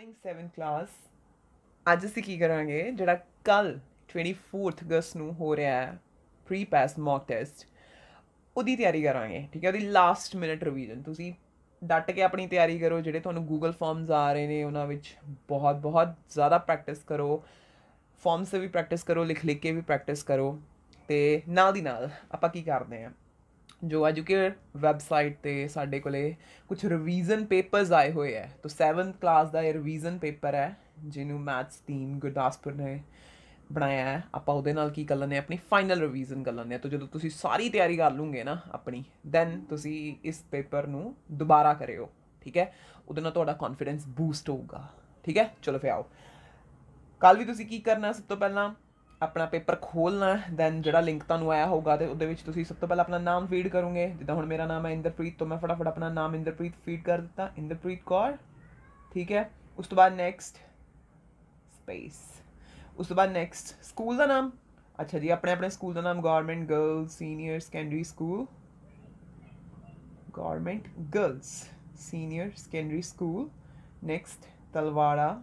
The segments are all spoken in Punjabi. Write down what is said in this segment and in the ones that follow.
Morning 7th class. ਅੱਜ ਅਸੀਂ ਕੀ ਕਰਾਂਗੇ, ਜਿਹੜਾ ਕੱਲ 24 ਅਗਸਤ ਨੂੰ ਹੋ ਰਿਹਾ ਹੈ ਪ੍ਰੀ ਪਾਸ ਮੌਕ ਟੈਸਟ, ਉਹਦੀ ਤਿਆਰੀ ਕਰਾਂਗੇ। ਠੀਕ ਹੈ, ਉਹਦੀ ਲਾਸਟ ਮਿਨਟ ਰਿਵੀਜ਼ਨ। ਤੁਸੀਂ ਡਟ ਕੇ ਆਪਣੀ ਤਿਆਰੀ ਕਰੋ। ਜਿਹੜੇ ਤੁਹਾਨੂੰ ਗੂਗਲ ਫਾਰਮਸ ਆ ਰਹੇ ਨੇ ਉਹਨਾਂ ਵਿੱਚ ਬਹੁਤ ਬਹੁਤ ਜ਼ਿਆਦਾ ਪ੍ਰੈਕਟਿਸ ਕਰੋ। ਫਾਰਮਸ 'ਤੇ ਵੀ ਪ੍ਰੈਕਟਿਸ ਕਰੋ, ਲਿਖ ਕੇ ਵੀ ਪ੍ਰੈਕਟਿਸ ਕਰੋ। ਅਤੇ ਨਾਲ ਦੀ ਨਾਲ ਆਪਾਂ ਕੀ ਕਰਦੇ ਹਾਂ, ਜੋ ਐਜੂਕੇਟ ਵੈਬਸਾਈਟ 'ਤੇ ਸਾਡੇ ਕੋਲੇ ਕੁਛ ਰਿਵੀਜ਼ਨ ਪੇਪਰਸ ਆਏ ਹੋਏ ਹੈ। ਤਾਂ 7th ਕਲਾਸ ਦਾ ਇਹ ਰਿਵੀਜ਼ਨ ਪੇਪਰ ਹੈ ਜਿਹਨੂੰ ਮੈਥਸ ਟੀਮ ਗੁਰਦਾਸਪੁਰ ਨੇ ਬਣਾਇਆ ਹੈ। ਆਪਾਂ ਉਹਦੇ ਨਾਲ ਕੀ ਕਰ ਲੈਂਦੇ ਹਾਂ, ਆਪਣੀ ਫਾਈਨਲ ਰਿਵੀਜ਼ਨ ਕਰ ਲੈਂਦੇ ਹਾਂ। ਤਾਂ ਜਦੋਂ ਤੁਸੀਂ ਸਾਰੀ ਤਿਆਰੀ ਕਰ ਲੂੰਗੇ ਨਾ ਆਪਣੀ, ਦੈਨ ਤੁਸੀਂ ਇਸ ਪੇਪਰ ਨੂੰ ਦੁਬਾਰਾ ਕਰਿਓ। ਠੀਕ ਹੈ, ਉਹਦੇ ਨਾਲ ਤੁਹਾਡਾ ਕੌਨਫੀਡੈਂਸ ਬੂਸਟ ਹੋਊਗਾ। ਠੀਕ ਹੈ, ਚਲੋ ਫਿਰ ਆਓ। ਕੱਲ ਵੀ ਤੁਸੀਂ ਕੀ ਕਰਨਾ, ਸਭ ਤੋਂ ਪਹਿਲਾਂ ਆਪਣਾ ਪੇਪਰ ਖੋਲ੍ਹਣਾ। ਦੈਨ ਜਿਹੜਾ ਲਿੰਕ ਤੁਹਾਨੂੰ ਆਇਆ ਹੋਊਗਾ ਅਤੇ ਉਹਦੇ ਵਿੱਚ ਤੁਸੀਂ ਸਭ ਤੋਂ ਪਹਿਲਾਂ ਆਪਣਾ ਨਾਮ ਫੀਡ ਕਰੋਗੇ। ਜਿੱਦਾਂ ਹੁਣ ਮੇਰਾ ਨਾਮ ਹੈ ਇੰਦਰਪ੍ਰੀਤ, ਤੋਂ ਮੈਂ ਫਟਾਫਟ ਆਪਣਾ ਨਾਮ ਇੰਦਰਪ੍ਰੀਤ ਫੀਡ ਕਰ ਦਿੱਤਾ, ਇੰਦਰਪ੍ਰੀਤ ਕੌਰ। ਠੀਕ ਹੈ, ਉਸ ਤੋਂ ਬਾਅਦ ਨੈਕਸਟ ਸਪੇਸ, ਉਸ ਤੋਂ ਬਾਅਦ ਨੈਕਸਟ ਸਕੂਲ ਦਾ ਨਾਮ। ਅੱਛਾ ਜੀ, ਆਪਣੇ ਆਪਣੇ ਸਕੂਲ ਦਾ ਨਾਮ, government girls senior secondary school, government girls senior secondary school. Next Talwara,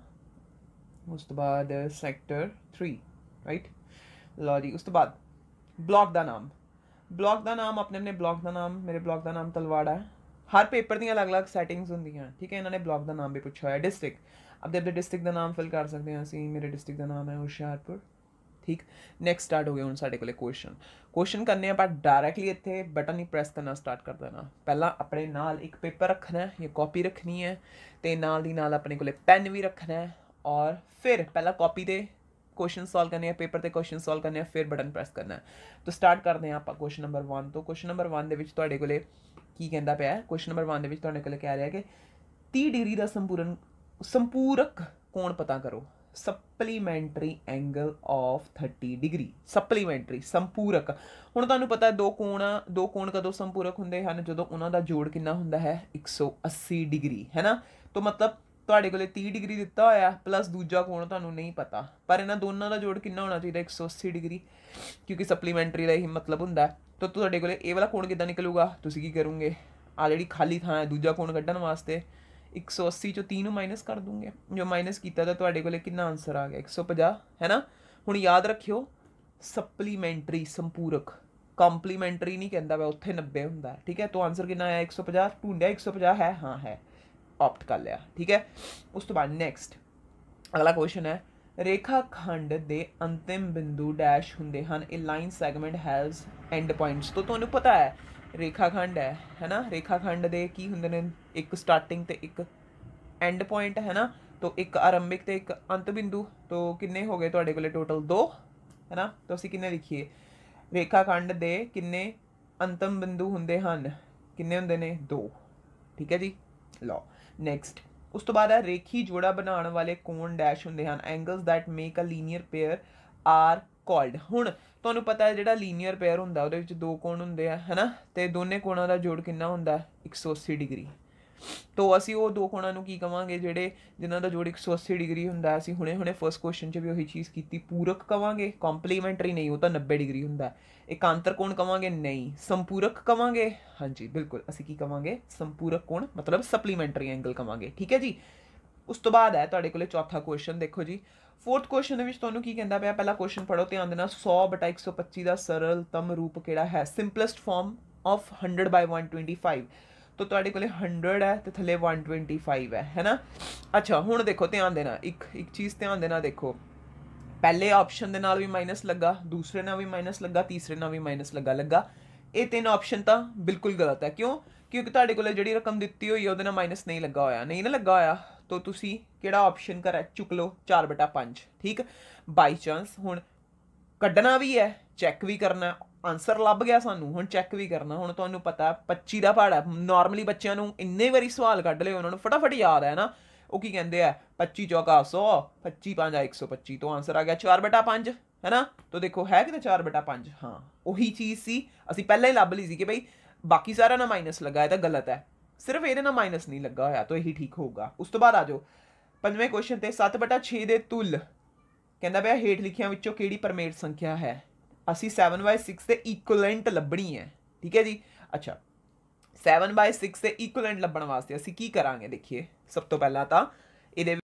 ਉਸ ਤੋਂ ਬਾਅਦ ਸੈਕਟਰ 3, ਰਾਈਟ। ਲਓ ਜੀ, ਉਸ ਤੋਂ ਬਾਅਦ ਬਲਾਕ ਦਾ ਨਾਮ। ਬਲਾਕ ਦਾ ਨਾਮ ਆਪਣੇ ਆਪਣੇ ਬਲਾਕ ਦਾ ਨਾਮ, ਮੇਰੇ ਬਲਾਕ ਦਾ ਨਾਮ ਤਲਵਾੜਾ ਹੈ। ਹਰ ਪੇਪਰ ਦੀਆਂ ਅਲੱਗ-ਅਲੱਗ ਸੈਟਿੰਗਸ ਹੁੰਦੀਆਂ। ਠੀਕ ਹੈ, ਇਹਨਾਂ ਨੇ ਬਲਾਕ ਦਾ ਨਾਮ ਵੀ ਪੁੱਛਿਆ ਹੋਇਆ। ਡਿਸਟ੍ਰਿਕਟ, ਆਪਣੇ ਡਿਸਟ੍ਰਿਕਟ ਦਾ ਨਾਮ ਫਿਲ ਕਰ ਸਕਦੇ ਹਾਂ ਅਸੀਂ। ਮੇਰੇ ਡਿਸਟ੍ਰਿਕਟ ਦਾ ਨਾਮ ਹੈ ਹੁਸ਼ਿਆਰਪੁਰ। ਠੀਕ, ਨੈਕਸਟ ਸਟਾਰਟ ਹੋ ਗਿਆ ਹੁਣ ਸਾਡੇ ਕੋਲੇ ਕੁਐਸਚਨ ਕਰਨੇ ਆਪਾਂ ਡਾਇਰੈਕਟਲੀ। ਇੱਥੇ ਬਟਨ ਹੀ ਪ੍ਰੈਸ ਕਰਨਾ ਸਟਾਰਟ ਕਰ ਦੇਣਾ। ਪਹਿਲਾਂ ਆਪਣੇ ਨਾਲ ਇੱਕ ਪੇਪਰ ਰੱਖਣਾ ਜਾਂ ਕਾਪੀ ਰੱਖਣੀ ਹੈ, ਅਤੇ ਨਾਲ ਦੀ ਨਾਲ ਆਪਣੇ ਕੋਲੇ ਪੈਨ ਵੀ ਰੱਖਣਾ ਹੈ। ਔਰ ਫਿਰ ਪਹਿਲਾਂ ਕਾਪੀ 'ਤੇ ਕੁਐਸਚਨ ਸੋਲਵ ਕਰਨੇ ਆ, ਪੇਪਰ 'ਤੇ ਕੁਐਸਚਨ ਸੋਲਵ ਕਰਨੇ ਆ, ਫਿਰ ਬਟਨ ਪ੍ਰੈਸ ਕਰਨਾ। ਤਾਂ ਸਟਾਰਟ ਕਰਦੇ ਹਾਂ ਆਪਾਂ ਕੁਐਸਚਨ ਨੰਬਰ 1 ਤੋਂ। ਕੁਐਸਚਨ ਨੰਬਰ 1 ਦੇ ਵਿੱਚ ਤੁਹਾਡੇ ਕੋਲੇ ਕੀ ਕਹਿੰਦਾ ਪਿਆ, ਕੁਐਸਚਨ ਨੰਬਰ 1 ਦੇ ਵਿੱਚ ਤੁਹਾਡੇ ਕੋਲੇ ਕਹਿ ਰਿਹਾ ਕਿ 30 ਡਿਗਰੀ ਦਾ ਸੰਪੂਰਕ ਕੋਣ ਪਤਾ ਕਰੋ। Supplementary angle of 30 degree. Supplementary, ਸੰਪੂਰਕ। ਹੁਣ ਤੁਹਾਨੂੰ ਪਤਾ ਦੋ ਕੋਣ ਕਦੋਂ ਸੰਪੂਰਕ ਹੁੰਦੇ ਹਨ, ਜਦੋਂ ਉਹਨਾਂ ਦਾ ਜੋੜ ਕਿੰਨਾ ਹੁੰਦਾ ਹੈ, 180 ਡਿਗਰੀ, ਹੈ ਨਾ। ਤਾਂ ਮਤਲਬ ਤੁਹਾਡੇ ਕੋਲੇ 30 ਡਿਗਰੀ ਦਿੱਤਾ ਹੋਇਆ ਪਲੱਸ ਦੂਜਾ ਕੋਣ ਤੁਹਾਨੂੰ ਨਹੀਂ ਪਤਾ, ਪਰ ਇਹਨਾਂ ਦੋਨਾਂ ਦਾ ਜੋੜ ਕਿੰਨਾ ਹੋਣਾ ਚਾਹੀਦਾ, 180 ਡਿਗਰੀ, ਕਿਉਂਕਿ ਸਪਲੀਮੈਂਟਰੀ ਦਾ ਇਹੀ ਮਤਲਬ ਹੁੰਦਾ। ਤਾਂ ਤੁਹਾਡੇ ਕੋਲੇ ਇਹ ਵਾਲਾ ਕੋਣ ਕਿੱਦਾਂ ਨਿਕਲੂਗਾ, ਤੁਸੀਂ ਕੀ ਕਰੋਗੇ, ਆ ਜਿਹੜੀ ਖਾਲੀ ਥਾਂ ਹੈ ਦੂਜਾ ਕੋਣ ਕੱਢਣ ਵਾਸਤੇ 180 ਚੋਂ 30 ਨੂੰ ਮਾਈਨਸ ਕਰ ਦੂੰਗੇ। ਜੋ ਮਾਈਨਸ ਕੀਤਾ ਤਾਂ ਤੁਹਾਡੇ ਕੋਲੇ ਕਿੰਨਾ ਆਂਸਰ ਆ ਗਿਆ, 150, ਹੈ ਨਾ। ਹੁਣ ਯਾਦ ਰੱਖਿਓ, ਸਪਲੀਮੈਂਟਰੀ ਸੰਪੂਰਕ, ਕੰਪਲੀਮੈਂਟਰੀ ਨਹੀਂ ਕਹਿੰਦਾ ਵਾ, ਉੱਥੇ 90 ਹੁੰਦਾ। ਠੀਕ ਹੈ, ਤਾਂ ਆਂਸਰ ਕਿੰਨਾ ਆਇਆ, 150। ਢੂੰਡਿਆ 150 ਹੈ, ਹਾਂ ਹੈ, ਆਪਟ ਕਰ ਲਿਆ। ਠੀਕ ਹੈ, ਉਸ ਤੋਂ ਬਾਅਦ ਨੈਕਸਟ ਅਗਲਾ ਕੁਐਸਚਨ ਹੈ, ਰੇਖਾ ਖੰਡ ਦੇ ਅੰਤਿਮ ਬਿੰਦੂ ਡੈਸ਼ ਹੁੰਦੇ ਹਨ। ਇਹ line segment has end points. ਤੋਂ ਤੁਹਾਨੂੰ ਪਤਾ ਹੈ ਰੇਖਾ ਖੰਡ ਹੈ ਨਾ, ਰੇਖਾ ਖੰਡ ਦੇ ਕੀ ਹੁੰਦੇ ਨੇ, ਇੱਕ ਸਟਾਰਟਿੰਗ ਤੇ ਇੱਕ ਐਂਡ ਪੁਆਇੰਟ, ਹੈ ਨਾ। ਤੋਂ ਇੱਕ ਆਰੰਭਿਕ ਤੇ ਇੱਕ ਅੰਤ ਬਿੰਦੂ। ਤੋਂ ਕਿੰਨੇ ਹੋ ਗਏ ਤੁਹਾਡੇ ਕੋਲੇ ਟੋਟਲ, 2, ਹੈ ਨਾ। ਤਾਂ ਅਸੀਂ ਕਿੰਨੇ ਲਿਖੀਏ, ਰੇਖਾ ਖੰਡ ਦੇ ਕਿੰਨੇ ਅੰਤਮ ਬਿੰਦੂ ਹੁੰਦੇ ਹਨ, ਕਿੰਨੇ ਹੁੰਦੇ ਨੇ, 2। ਠੀਕ ਹੈ ਜੀ, ਲਓ ਨੈਕਸਟ। ਉਸ ਤੋਂ ਬਾਅਦ ਹੈ, ਰੇਖੀ ਜੋੜਾ ਬਣਾਉਣ ਵਾਲੇ ਕੋਣ ਡੈਸ਼ ਹੁੰਦੇ ਹਨ। Angles that make a linear pair are called. ਹੁਣ ਤੁਹਾਨੂੰ ਪਤਾ ਹੈ ਜਿਹੜਾ ਲੀਨੀਅਰ ਪੇਅਰ ਹੁੰਦਾ ਉਹਦੇ ਵਿੱਚ ਦੋ ਕੋਣ ਹੁੰਦੇ ਆ, ਹੈ ਨਾ, ਅਤੇ ਦੋਨੇ ਕੋਣਾਂ ਦਾ ਜੋੜ ਕਿੰਨਾ ਹੁੰਦਾ, 180 ਡਿਗਰੀ। ਤੋਂ ਅਸੀਂ ਉਹ ਦੋ ਕੋਣਾਂ ਨੂੰ ਕੀ ਕਵਾਂਗੇ, ਜਿਨ੍ਹਾਂ ਦਾ ਜੋੜ 180 ਡਿਗਰੀ ਹੁੰਦਾ। ਅਸੀਂ ਹੁਣੇ ਫਸਟ ਕੁਐਸਚਨ 'ਚ ਵੀ ਉਹੀ ਚੀਜ਼ ਕੀਤੀ, ਪੂਰਕ ਕਵਾਂਗੇ, ਕੰਪਲੀਮੈਂਟਰੀ ਨਹੀਂ, ਉਹ ਤਾਂ 90 ਡਿਗਰੀ ਹੁੰਦਾ। ਇਕਾਂਤਰ ਕੋਣ ਕਵਾਂਗੇ, ਨਹੀਂ। ਸੰਪੂਰਕ ਕਵਾਂਗੇ, ਹਾਂਜੀ ਬਿਲਕੁਲ, ਅਸੀਂ ਕੀ ਕਵਾਂਗੇ, ਸੰਪੂਰਕ ਕੋਣ, ਮਤਲਬ ਸਪਲੀਮੈਂਟਰੀ ਐਂਗਲ ਕਵਾਂਗੇ। ਠੀਕ ਹੈ ਜੀ, ਉਸ ਤੋਂ ਬਾਅਦ ਹੈ ਤੁਹਾਡੇ ਕੋਲੇ ਚੌਥਾ ਕੁਐਸਚਨ। ਦੇਖੋ ਜੀ, 4th ਕੁਐਸਚਨ ਦੇ ਵਿੱਚ ਤੁਹਾਨੂੰ ਕੀ ਕਹਿੰਦਾ ਪਿਆ, ਪਹਿਲਾ ਕੁਐਸਚਨ ਪੜ੍ਹੋ ਧਿਆਨ ਦੇਣਾ। 100/125 ਦਾ ਸਰਲਤਮ ਰੂਪ ਕਿਹੜਾ ਹੈ, ਸਿੰਪਲੈਸਟ ਫਾਰਮ ਆਫ 100/125। ਤਾਂ ਤੁਹਾਡੇ ਕੋਲੇ 100 ਹੈ ਤੇ ਥੱਲੇ 125 ਹੈ ਨਾ। ਅੱਛਾ, ਹੁਣ ਦੇਖੋ ਧਿਆਨ ਦੇਣਾ, ਇੱਕ ਚੀਜ਼ ਧਿਆਨ ਦੇਣਾ। ਦੇਖੋ, ਪਹਿਲੇ ਆਪਸ਼ਨ ਦੇ ਨਾਲ ਵੀ ਮਾਈਨਸ ਲੱਗਾ, ਦੂਸਰੇ ਨਾਲ ਵੀ ਮਾਈਨਸ ਲੱਗਾ, ਤੀਸਰੇ ਨਾਲ ਵੀ ਮਾਈਨਸ ਲੱਗਾ। ਇਹ 3 ਆਪਸ਼ਨ ਤਾਂ ਬਿਲਕੁਲ ਗਲਤ ਹੈ। ਕਿਉਂ, ਕਿਉਂਕਿ ਤੁਹਾਡੇ ਕੋਲ ਜਿਹੜੀ ਰਕਮ ਦਿੱਤੀ ਹੋਈ ਹੈ ਉਹਦੇ ਨਾਲ ਮਾਈਨਸ ਨਹੀਂ ਲੱਗਾ ਹੋਇਆ। ਤਾਂ ਤੁਸੀਂ ਕਿਹੜਾ ਆਪਸ਼ਨ ਕਰੈਕਟ ਚੁੱਕ ਲਓ, 4/5। ਠੀਕ, ਬਾਈ ਚਾਂਸ ਹੁਣ ਕੱਢਣਾ ਵੀ ਹੈ, ਚੈੱਕ ਵੀ ਕਰਨਾ, ਆਂਸਰ ਲੱਭ ਗਿਆ ਸਾਨੂੰ, ਹੁਣ ਚੈੱਕ ਵੀ ਕਰਨਾ। ਹੁਣ ਤੁਹਾਨੂੰ ਪਤਾ 25 ਦਾ ਪਹਾੜਾ, ਨਾਰਮਲੀ ਬੱਚਿਆਂ ਨੂੰ ਇੰਨੇ ਵਾਰੀ ਸਵਾਲ ਕੱਢ ਲਏ, ਉਹਨਾਂ ਨੂੰ ਫਟਾਫਟ ਯਾਦ ਹੈ ਨਾ। ਉਹ ਕੀ ਕਹਿੰਦੇ ਆ, 25 ਚੌਕਾ 100, 25 5 125। ਤੋਂ ਆਂਸਰ ਆ ਗਿਆ 4/5, ਹੈ ਨਾ। ਤਾਂ ਦੇਖੋ ਹੈ ਕਿਤੇ 4/5, ਹਾਂ ਉਹੀ ਚੀਜ਼ ਸੀ, ਅਸੀਂ ਪਹਿਲਾਂ ਹੀ ਲੱਭ ਲਈ ਸੀ ਕਿ ਬਈ ਬਾਕੀ ਸਾਰਿਆਂ ਨਾਲ ਮਾਈਨਸ ਲੱਗਾ, ਇਹ ਤਾਂ ਗਲਤ ਹੈ, ਸਿਰਫ ਇਹਦੇ ਨਾਲ ਮਾਈਨਸ ਨਹੀਂ ਲੱਗਾ ਹੋਇਆ, ਤਾਂ ਇਹੀ ਠੀਕ ਹੋਊਗਾ। ਉਸ ਤੋਂ ਬਾਅਦ ਆ ਜਾਓ 5ਵੇਂ ਕੁਐਸਚਨ ਤੇ, 7/6 ਦੇ ਤੁਲ ਕਹਿੰਦਾ ਪਿਆ ਹੇਠ ਲਿਖਿਆਂ ਵਿੱਚੋਂ ਕਿਹੜੀ ਪਰਮੇਟ ਸੰਖਿਆ ਹੈ। ਅਸੀਂ 7/6 ਦੇ ਇਕੁਇਲੈਂਟ ਲੱਭਣੀ ਹੈ। ਠੀਕ ਹੈ ਜੀ, ਅੱਛਾ 7/6 ਦੇ ਇਕੁਇਲੈਂਟ ਲੱਭਣ ਵਾਸਤੇ ਅਸੀਂ ਕੀ ਕਰਾਂਗੇ, ਦੇਖੀਏ। ਸਭ ਤੋਂ ਪਹਿਲਾਂ ਤਾਂ ਇਹਦੇ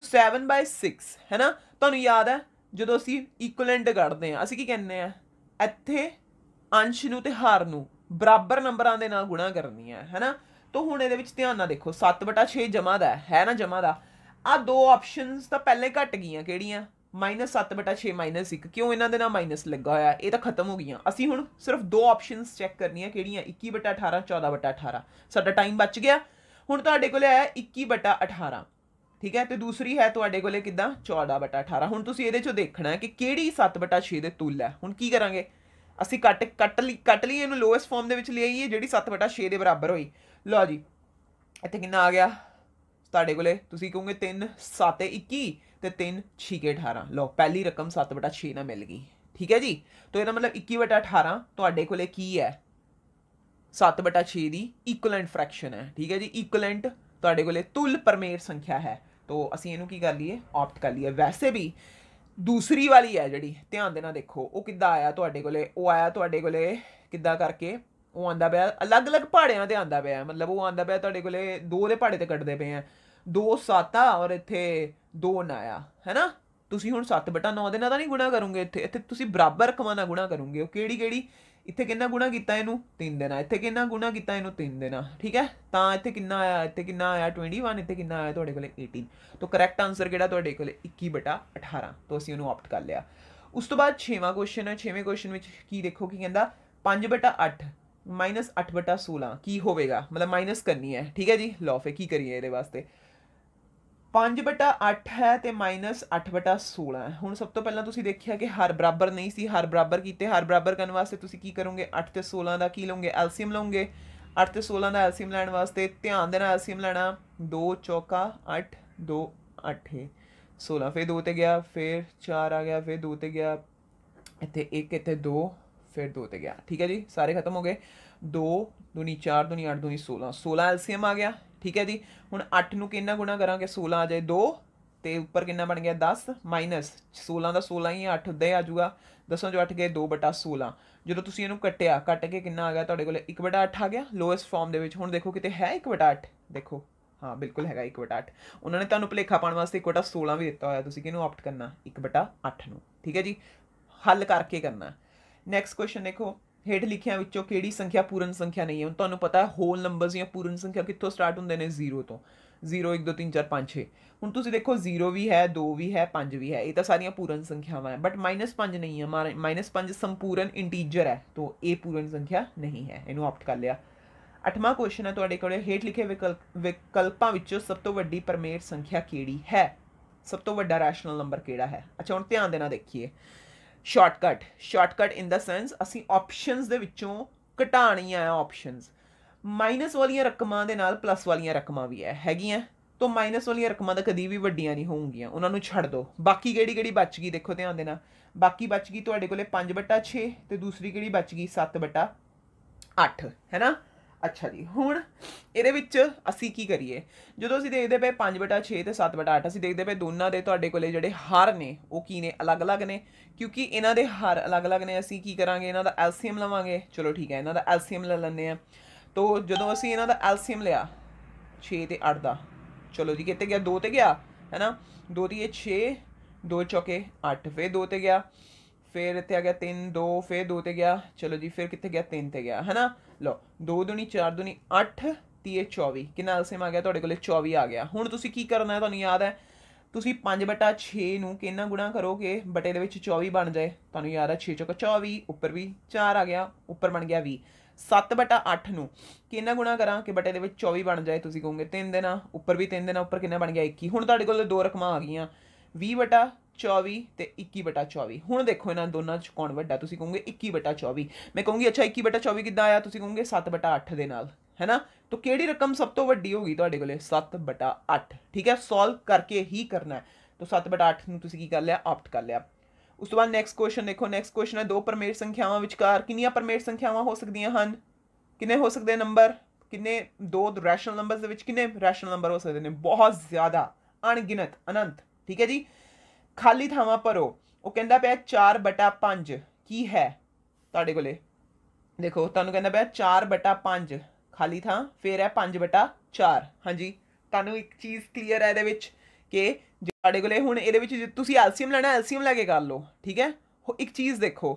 7/6 है ना। ਤੁਹਾਨੂੰ ਯਾਦ ਹੈ ਜਦੋਂ ਅਸੀਂ ਇਕੁਇਲੈਂਟ ਕੱਢਦੇ ਹਾਂ ਅਸੀਂ ਕੀ ਕਹਿੰਦੇ ਆ, ਇੱਥੇ ਅੰਸ਼ ਨੂੰ ਤੇ ਹਰ ਨੂੰ ਬਰਾਬਰ ਨੰਬਰਾਂ ਦੇ ਨਾਲ ਗੁਣਾ ਕਰਨੀ ਹੈ ਨਾ। ਤਾਂ ਹੁਣ ਇਹਦੇ ਵਿੱਚ ਧਿਆਨ ਨਾਲ ਦੇਖੋ 7/6 ਜਮਾ ਦਾ ਹੈ ਨਾ, ਜਮਾ ਦਾ ਆ ਦੋ ਆਪਸ਼ਨਸ ਤਾਂ ਪਹਿਲੇ ਘਟ ਗਈਆਂ, ਕਿਹੜੀਆਂ -7/6 -1। ਕਿਉਂ, ਇਹਨਾਂ ਦੇ ਨਾਲ ਮਾਈਨਸ ਲੱਗਾ ਹੋਇਆ, ਇਹ ਤਾਂ ਖਤਮ ਹੋ ਗਈਆਂ। ਅਸੀਂ ਹੁਣ ਸਿਰਫ ਦੋ ਆਪਸ਼ਨਸ ਚੈੱਕ ਕਰਨੀਆਂ, ਕਿਹੜੀਆਂ 21/18 14/18। ਸਾਡਾ ਟਾਈਮ ਬਚ ਗਿਆ। ਹੁਣ ਤੁਹਾਡੇ ਕੋਲ ਹੈ 21/18, ਠੀਕ ਹੈ, ਤੇ ਦੂਸਰੀ ਹੈ ਤੁਹਾਡੇ ਕੋਲੇ ਕਿੱਦਾਂ 14/18। ਹੁਣ ਤੁਸੀਂ ਇਹਦੇ ਚੋਂ ਦੇਖਣਾ ਕਿ ਕਿਹੜੀ 7/6 ਦੇ ਤੁੱਲ ਹੈ। ਹੁਣ ਕੀ ਕਰਾਂਗੇ, ਅਸੀਂ ਕੱਟ ਲਈ ਇਹਨੂੰ ਲੋਐਸਟ ਫਾਰਮ ਦੇ ਵਿੱਚ ਲੈ ਆਈਏ ਜਿਹੜੀ 7/6 ਦੇ ਬਰਾਬਰ ਹੋਈ। ਲਓ ਜੀ ਇੱਥੇ ਕਿੰਨਾ ਆ ਗਿਆ ਤੁਹਾਡੇ ਕੋਲੇ, ਤੁਸੀਂ ਕਹੋਗੇ 3 7 21 ਤੇ 3 6 18। ਲਓ ਪਹਿਲੀ ਰਕਮ 7/6 ਨਾਲ ਮਿਲ ਗਈ, ਠੀਕ ਹੈ ਜੀ। ਤਾਂ ਇਹਦਾ ਮਤਲਬ 21/18 ਤੁਹਾਡੇ ਕੋਲੇ ਕੀ ਹੈ, 7/6 ਦੀ ਇਕੁਇਲੈਂਟ ਫ੍ਰੈਕਸ਼ਨ ਹੈ, ਠੀਕ ਹੈ ਜੀ। ਇਕੁਇਲੈਂਟ ਤੁਹਾਡੇ ਕੋਲੇ ਤੁੱਲ ਪਰਮੇੜ ਸੰਖਿਆ ਹੈ। तो ਅਸੀਂ ਇਹਨੂੰ ਕੀ ਕਰ ਲਈਏ, ਆਪਟ ਕਰ ਲਈਏ। ਵੈਸੇ ਵੀ ਦੂਸਰੀ ਵਾਲੀ ਹੈ ਜਿਹੜੀ, ਧਿਆਨ ਦੇਣਾ ਦੇਖੋ ਉਹ ਕਿੱਦਾਂ ਆਇਆ ਤੁਹਾਡੇ ਕੋਲੇ, ਉਹ ਆਇਆ ਤੁਹਾਡੇ ਕੋਲੇ ਕਿੱਦਾਂ ਕਰਕੇ, ਉਹ ਆਂਦਾ ਪਿਆ ਅਲੱਗ-ਅਲੱਗ ਪਹਾੜਿਆਂ ਤੇ ਆਂਦਾ ਪਿਆ, ਮਤਲਬ ਉਹ ਆਂਦਾ ਪਿਆ ਤੁਹਾਡੇ ਕੋਲੇ 2 ਦੇ ਪਹਾੜੇ ਤੇ ਕੱਢਦੇ ਪਏ ਆ, 2 7 ਔਰ ਇੱਥੇ 2 9 ਹੈ ਨਾ। ਤੁਸੀਂ ਹੁਣ 7/9 ਦੇ ਨਾਲ ਤਾਂ ਨਹੀਂ ਗੁਣਾ ਕਰੋਗੇ, ਇੱਥੇ ਤੁਸੀਂ ਬਰਾਬਰ ਰਕਮਾਂ ਨਾਲ ਗੁਣਾ ਕਰੋਗੇ। ਉਹ ਕਿਹੜੀ ਇੱਥੇ ਕਿੰਨਾ ਗੁਣਾ ਕੀਤਾ ਇਹਨੂੰ 3 ਦੇਣਾ, ਇੱਥੇ ਕਿੰਨਾ ਗੁਣਾ ਕੀਤਾ ਇਹਨੂੰ 3 ਦੇਣਾ, ਠੀਕ ਹੈ। ਤਾਂ ਇੱਥੇ ਕਿੰਨਾ ਆਇਆ, ਇੱਥੇ ਕਿੰਨਾ ਆਇਆ 21, ਇੱਥੇ ਕਿੰਨਾ ਆਇਆ ਤੁਹਾਡੇ ਕੋਲੇ 18। ਤਾਂ ਕਰੈਕਟ ਆਨਸਰ ਕਿਹੜਾ ਤੁਹਾਡੇ ਕੋਲੇ 21/18। ਤਾਂ ਅਸੀਂ ਉਹਨੂੰ ਆਪਟ ਕਰ ਲਿਆ। ਉਸ ਤੋਂ ਬਾਅਦ 6ਵਾਂ ਕੁਐਸਚਨ ਹੈ। 6ਵੇਂ ਕੁਐਸਚਨ ਵਿੱਚ ਕੀ ਦੇਖੋ, ਕੀ ਕਹਿੰਦਾ 5/8 -8/16 ਕੀ ਹੋਵੇਗਾ, ਮਤਲਬ ਮਾਈਨਸ ਕਰਨੀ ਹੈ, ਠੀਕ ਹੈ ਜੀ। ਲਓ ਫਿਰ ਕੀ ਕਰੀਏ ਇਹਦੇ ਵਾਸਤੇ, 5/8 ਹੈ ਤੇ -8/16 ਹੈ। ਹੁਣ ਸਭ ਤੋਂ ਪਹਿਲਾਂ ਤੁਸੀਂ ਦੇਖਿਆ ਕਿ ਹਰ ਬਰਾਬਰ ਨਹੀਂ ਸੀ, ਹਰ ਬਰਾਬਰ ਕੀਤੇ। ਹਰ ਬਰਾਬਰ ਕਰਨ ਵਾਸਤੇ ਤੁਸੀਂ ਕੀ ਕਰੋਗੇ, 8 ਤੇ 16 ਦਾ ਕੀ ਲਓਗੇ, ਐਲਸੀਐਮ ਲਓਗੇ। 8 ਤੇ 16 ਦਾ ਐਲਸੀਐਮ ਲੈਣ ਵਾਸਤੇ ਧਿਆਨ ਦੇਣਾ, ਐਲਸੀਐਮ ਲੈਣਾ 2 ਚੌਕਾ 8 2 8 16, ਫਿਰ 2 ਤੇ ਗਿਆ, ਫਿਰ 4 ਆ ਗਿਆ, ਫਿਰ 2 ਤੇ ਗਿਆ, ਇੱਥੇ 1 ਇੱਥੇ 2, ਫਿਰ 2 ਤੇ ਗਿਆ, ਠੀਕ ਹੈ ਜੀ। ਸਾਰੇ ਖਤਮ ਹੋ ਗਏ। 2 दूनी 4 दूनी 8 दूनी 16, 16 ਐਲਸੀਐਮ ਆ ਗਿਆ, ਠੀਕ ਹੈ ਜੀ। ਹੁਣ 8 ਨੂੰ ਕਿੰਨਾ ਗੁਣਾ ਕਰਾਂਗੇ, 16 ਆ ਜਾਏ 2 ਤੇ ਉੱਪਰ ਕਿੰਨਾ ਬਣ ਗਿਆ 10 ਮਾਈਨਸ 16 ਦਾ 16 ਹੀ 8 ਉੱਦਾਂ ਹੀ ਆ ਜਾਊਗਾ। 10 ਚੋਂ 8 ਗਏ 2/16। ਜਦੋਂ ਤੁਸੀਂ ਇਹਨੂੰ ਕੱਟਿਆ, ਕੱਟ ਕੇ ਕਿੰਨਾ ਆ ਗਿਆ ਤੁਹਾਡੇ ਕੋਲ 1/8 ਆ ਗਿਆ ਲੋਐਸਟ ਫਾਰਮ ਦੇ ਵਿੱਚ। ਹੁਣ ਦੇਖੋ ਕਿਤੇ ਹੈ 1/8, ਦੇਖੋ ਹਾਂ ਬਿਲਕੁਲ ਹੈਗਾ 1/8। ਉਹਨਾਂ ਨੇ ਤੁਹਾਨੂੰ ਭੁਲੇਖਾ ਪਾਉਣ ਵਾਸਤੇ 1/16 ਵੀ ਦਿੱਤਾ ਹੋਇਆ, ਤੁਸੀਂ ਕਿਹਨੂੰ ਆਪਟ ਕਰਨਾ 1/8 ਨੂੰ, ਠੀਕ ਹੈ ਜੀ। ਹੱਲ ਕਰਕੇ ਕਰਨਾ। ਨੈਕਸਟ ਕੁਐਸਚਨ ਦੇਖੋ, ਹੇਠ ਲਿਖਿਆਂ ਵਿੱਚੋਂ ਕਿਹੜੀ ਸੰਖਿਆ ਪੂਰਨ ਸੰਖਿਆ ਨਹੀਂ ਹੈ। ਹੁਣ ਤੁਹਾਨੂੰ ਪਤਾ ਹੋਲ ਨੰਬਰਸ ਜਾਂ ਪੂਰਨ ਸੰਖਿਆ ਕਿੱਥੋਂ ਸਟਾਰਟ ਹੁੰਦੇ ਨੇ, 0 ਤੋਂ। 0 1 2 3 4 5 6। ਹੁਣ ਤੁਸੀਂ ਦੇਖੋ 0 ਵੀ ਹੈ, 2 ਵੀ ਹੈ, 5 ਵੀ ਹੈ, ਇਹ ਤਾਂ ਸਾਰੀਆਂ ਪੂਰਨ ਸੰਖਿਆਵਾਂ ਹੈ। ਬਟ -5 ਨਹੀਂ ਹੈ, -5 ਸੰਪੂਰਨ ਇੰਟੀਜਰ ਹੈ, ਤਾਂ ਇਹ ਪੂਰਨ ਸੰਖਿਆ ਨਹੀਂ ਹੈ। ਇਹਨੂੰ ਆਪਟ ਕਰ ਲਿਆ। 8ਵਾਂ ਕੁਐਸਚਨ ਹੈ ਤੁਹਾਡੇ ਕੋਲ, ਹੇਠ ਲਿਖੇ ਵਿਕਲਪਾਂ ਵਿੱਚੋਂ ਸਭ ਤੋਂ ਵੱਡੀ ਪਰਮੇੜ ਸੰਖਿਆ ਕਿਹੜੀ ਹੈ, ਸਭ ਤੋਂ ਵੱਡਾ ਰੈਸ਼ਨਲ ਨੰਬਰ ਕਿਹੜਾ ਹੈ। ਅੱਛਾ ਹੁਣ ਧਿਆਨ ਦੇਣਾ ਦੇਖੀਏ, ਸ਼ਾਰਟਕਟ ਇਨ ਦਾ ਸੈਂਸ ਅਸੀਂ ਆਪਸ਼ਨਸ ਦੇ ਵਿੱਚੋਂ ਘਟਾਣੀਆਂ ਆ ਆਪਸ਼ਨਸ। ਮਾਈਨਸ ਵਾਲੀਆਂ ਰਕਮਾਂ ਦੇ ਨਾਲ ਪਲੱਸ ਵਾਲੀਆਂ ਰਕਮਾਂ ਵੀ ਹੈਗੀਆਂ, ਤਾਂ ਮਾਈਨਸ ਵਾਲੀਆਂ ਰਕਮਾਂ ਤਾਂ ਕਦੀ ਵੀ ਵੱਡੀਆਂ ਨਹੀਂ ਹੋਣਗੀਆਂ, ਉਹਨਾਂ ਨੂੰ ਛੱਡ ਦਿਓ। ਬਾਕੀ ਕਿਹੜੀ ਬਚ ਗਈ ਦੇਖੋ ਧਿਆਨ ਦੇਣਾ, ਬਾਕੀ ਬਚ ਗਈ ਤੁਹਾਡੇ ਕੋਲੇ 5/6 ਤੇ ਦੂਸਰੀ ਕਿਹੜੀ ਬਚ ਗਈ 7/8 ਹੈ ਨਾ। ਅੱਛਾ ਜੀ, ਹੁਣ ਇਹਦੇ ਵਿੱਚ ਅਸੀਂ ਕੀ ਕਰੀਏ, ਜਦੋਂ ਅਸੀਂ ਦੇਖਦੇ ਪਏ 5/6 ਤੇ 7/8, ਅਸੀਂ ਦੇਖਦੇ ਪਏ ਦੋਨਾਂ ਦੇ ਤੁਹਾਡੇ ਕੋਲੇ ਜਿਹੜੇ ਹਰ ਨੇ ਉਹ ਕੀ ਨੇ, ਅਲੱਗ-ਅਲੱਗ ਨੇ। ਕਿਉਂਕਿ ਇਹਨਾਂ ਦੇ ਹਰ ਅਲੱਗ-ਅਲੱਗ ਨੇ, ਅਸੀਂ ਕੀ ਕਰਾਂਗੇ, ਇਹਨਾਂ ਦਾ ਐਲਸੀਐਮ ਲਵਾਂਗੇ। ਚਲੋ ਠੀਕ ਹੈ, ਇਹਨਾਂ ਦਾ ਐਲਸੀਐਮ ਲੈ ਲੈਂਦੇ ਹਾਂ। ਤਾਂ ਜਦੋਂ ਅਸੀਂ ਇਹਨਾਂ ਦਾ ਐਲਸੀਐਮ ਲਿਆ 6 ਤੇ 8 ਦਾ, ਚਲੋ ਜੀ ਕਿੱਥੇ ਗਿਆ 2 ਤੇ ਗਿਆ ਹੈ ਨਾ। 2 ਦੀ 6, 2 ਚੌਕੇ 8, ਫਿਰ 2 ਤੇ ਗਿਆ, ਫਿਰ ਇੱਥੇ ਆ ਗਿਆ 3 2, ਫਿਰ 2 ਤੇ ਗਿਆ, ਚਲੋ ਜੀ ਫਿਰ ਕਿੱਥੇ ਗਿਆ 3 ਤੇ ਗਿਆ ਹੈ ਨਾ। ਲਓ 2 दूनी 4 दूनी 8 3 24, ਕਿੰਨਾ ਐਲਸੀਐਮ ਆ ਗਿਆ ਤੁਹਾਡੇ ਕੋਲੇ 24 ਆ ਗਿਆ। ਹੁਣ ਤੁਸੀਂ ਕੀ ਕਰਨਾ ਹੈ, ਤੁਹਾਨੂੰ ਯਾਦ ਹੈ ਤੁਸੀਂ 5/6 ਨੂੰ ਕਿੰਨਾ ਗੁਣਾ ਕਰੋਗੇ ਬਟੇ ਦੇ ਵਿੱਚ 24 ਬਣ ਜਾਏ, ਤੁਹਾਨੂੰ ਯਾਦ ਹੈ 6 ਚੌਕਾ 24, ਉੱਪਰ ਵੀ 4 ਆ ਗਿਆ, ਉੱਪਰ ਬਣ ਗਿਆ 20। 7/8 ਨੂੰ ਕਿੰਨਾ ਗੁਣਾ ਕਰਾਂ ਕਿ ਬਟੇ ਦੇ ਵਿੱਚ 24 ਬਣ ਜਾਏ, ਤੁਸੀਂ ਕਹੋਗੇ 3 ਦੇਣਾ, ਉੱਪਰ ਵੀ 3 ਦੇਣਾ, ਉੱਪਰ ਕਿੰਨਾ ਬਣ ਗਿਆ 21। ਹੁਣ ਤੁਹਾਡੇ ਕੋਲ ਦੋ ਰਕਮਾਂ ਆ ਗਈਆਂ 20/24 ਤੇ 21/24। ਹੁਣ ਦੇਖੋ ਇਹਨਾਂ ਦੋਨਾਂ ਚ ਕੌਣ ਵੱਡਾ, ਤੁਸੀਂ ਕਹੋਗੇ 21/24। ਮੈਂ ਕਹੂੰਗੀ ਅੱਛਾ 21/24 ਕਿੱਦਾਂ ਆਇਆ, ਤੁਸੀਂ ਕਹੋਗੇ 7/8 ਦੇ ਨਾਲ ਹੈ ਨਾ। ਤਾਂ ਕਿਹੜੀ ਰਕਮ ਸਭ ਤੋਂ ਵੱਡੀ ਹੋਗੀ ਤੁਹਾਡੇ ਕੋਲੇ 7/8, ਠੀਕ ਹੈ। ਸੋਲਵ ਕਰਕੇ ਹੀ ਕਰਨਾ ਹੈ। ਤਾਂ 7/8 ਨੂੰ ਤੁਸੀਂ ਕੀ ਕਰ ਲਿਆ, ਆਪਟ ਕਰ ਲਿਆ। ਉਸ ਤੋਂ ਬਾਅਦ ਨੈਕਸਟ ਕੁਐਸਚਨ ਦੇਖੋ, ਨੈਕਸਟ ਕੁਐਸਚਨ ਹੈ, ਦੋ ਪਰਮੇੜ ਸੰਖਿਆਵਾਂ ਵਿਚਕਾਰ ਕਿੰਨੀਆਂ ਪਰਮੇੜ ਸੰਖਿਆਵਾਂ ਹੋ ਸਕਦੀਆਂ ਹਨ, ਕਿੰਨੇ ਹੋ ਸਕਦੇ ਨੰਬਰ, ਕਿੰਨੇ ਦੋ ਰੈਸ਼ਨਲ ਨੰਬਰਸ ਦੇ ਵਿੱਚ ਕਿੰਨੇ ਰੈਸ਼ਨਲ ਨੰਬਰ ਹੋ ਸਕਦੇ ਨੇ, ਬਹੁਤ ਜ਼ਿਆਦਾ, ਅਣਗਿਣਤ, ਅਨੰਤ, ਠੀਕ ਹੈ ਜੀ। ਖਾਲੀ ਥਾਵਾਂ ਭਰੋ, ਉਹ ਕਹਿੰਦਾ ਪਿਆ 4/5 ਕੀ ਹੈ ਤੁਹਾਡੇ ਕੋਲੇ, ਦੇਖੋ ਤੁਹਾਨੂੰ ਕਹਿੰਦਾ ਪਿਆ 4/5 ਖਾਲੀ ਥਾਂ, ਫਿਰ ਹੈ 5/4। ਹਾਂਜੀ ਤੁਹਾਨੂੰ ਇੱਕ ਚੀਜ਼ ਕਲੀਅਰ ਹੈ ਇਹਦੇ ਵਿੱਚ ਕਿ ਤੁਹਾਡੇ ਕੋਲੇ ਹੁਣ ਇਹਦੇ ਵਿੱਚ ਜੇ ਤੁਸੀਂ ਐਲਸੀਐਮ ਲੈਣਾ ਐਲਸੀਐਮ ਲੈ ਕੇ ਕਰ ਲਓ, ਠੀਕ ਹੈ। ਇੱਕ ਚੀਜ਼ ਦੇਖੋ,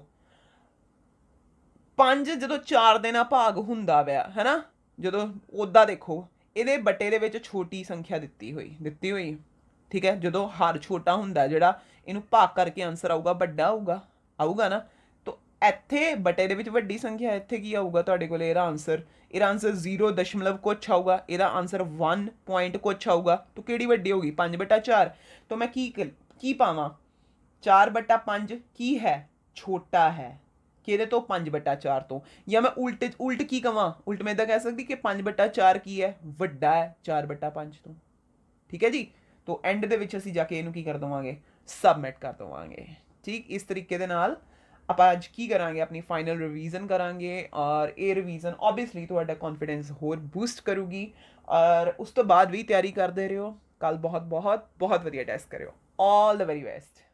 5 ਜਦੋਂ 4 ਦੇ ਨਾਲ ਭਾਗ ਹੁੰਦਾ ਪਿਆ ਹੈ ਨਾ, ਜਦੋਂ ਉੱਦਾਂ ਦੇਖੋ ਇਹਦੇ ਬੱਟੇ ਦੇ ਵਿੱਚ ਛੋਟੀ ਸੰਖਿਆ ਦਿੱਤੀ ਹੋਈ, ਠੀਕ ਹੈ। ਜਦੋਂ ਹਰ ਛੋਟਾ ਹੁੰਦਾ ਜਿਹੜਾ ਇਹਨੂੰ ਭਾਗ ਕਰਕੇ ਆਨਸਰ ਆਊਗਾ ਵੱਡਾ ਆਊਗਾ ਨਾ। ਤਾਂ ਇੱਥੇ ਬੱਟੇ ਦੇ ਵਿੱਚ ਵੱਡੀ ਸੰਖਿਆ, ਇੱਥੇ ਕੀ ਆਊਗਾ ਤੁਹਾਡੇ ਕੋਲ ਇਹਦਾ ਆਨਸਰ 0 ਦਸ਼ਮਲਵ ਕੁਛ ਆਊਗਾ, ਇਹਦਾ ਆਨਸਰ 1 ਪੁਆਇੰਟ ਕੁਛ ਆਊਗਾ। ਤਾਂ ਕਿਹੜੀ ਵੱਡੀ ਹੋਗੀ? 5/4। ਤਾਂ ਮੈਂ ਕੀ ਪਾਵਾਂ? 4/5 ਕੀ ਹੈ? ਛੋਟਾ ਹੈ ਕਿਹਦੇ ਤੋਂ? 5/4 ਤੋਂ। ਜਾਂ ਮੈਂ ਉਲਟ ਕੀ ਕਵਾਂ? ਉਲਟ ਮੈਂ ਇਦਾਂ ਕਹਿ ਸਕਦੀ ਕਿ 5/4 ਕੀ ਹੈ? ਵੱਡਾ ਹੈ 4/5 ਤੋਂ, ਠੀਕ ਹੈ ਜੀ। ਤਾਂ ਐਂਡ ਦੇ ਵਿੱਚ ਅਸੀਂ ਜਾ ਕੇ ਇਹਨੂੰ ਕੀ ਕਰ ਦੇਵਾਂਗੇ? ਸਬਮਿਟ ਕਰ ਦੇਵਾਂਗੇ। ਠੀਕ, ਇਸ ਤਰੀਕੇ ਦੇ ਨਾਲ ਆਪਾਂ ਅੱਜ ਕੀ ਕਰਾਂਗੇ? ਆਪਣੀ ਫਾਈਨਲ ਰਿਵੀਜ਼ਨ ਕਰਾਂਗੇ, ਔਰ ਇਹ ਰਿਵੀਜ਼ਨ ਓਬਵੀਅਸਲੀ ਤੁਹਾਡਾ ਕੌਨਫੀਡੈਂਸ ਹੋਰ ਬੂਸਟ ਕਰੂਗੀ। ਔਰ ਉਸ ਤੋਂ ਬਾਅਦ ਵੀ ਤਿਆਰੀ ਕਰਦੇ ਰਹੋ। ਕੱਲ ਬਹੁਤ ਵਧੀਆ ਟੈਸਟ ਕਰਿਓ। All the very best.